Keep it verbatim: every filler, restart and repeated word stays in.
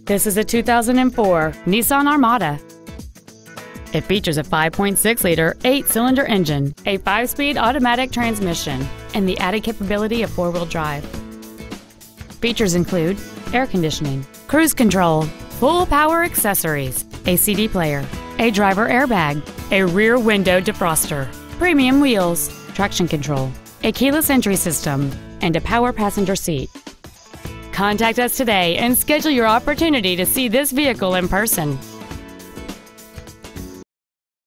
This is a two thousand four Nissan Armada. It features a five point six liter eight-cylinder engine, a five-speed automatic transmission, and the added capability of four-wheel drive. Features include air conditioning, cruise control, full power accessories, a C D player, a driver airbag, a rear window defroster, premium wheels, traction control, a keyless entry system, and a power passenger seat. Contact us today and schedule your opportunity to see this vehicle in person.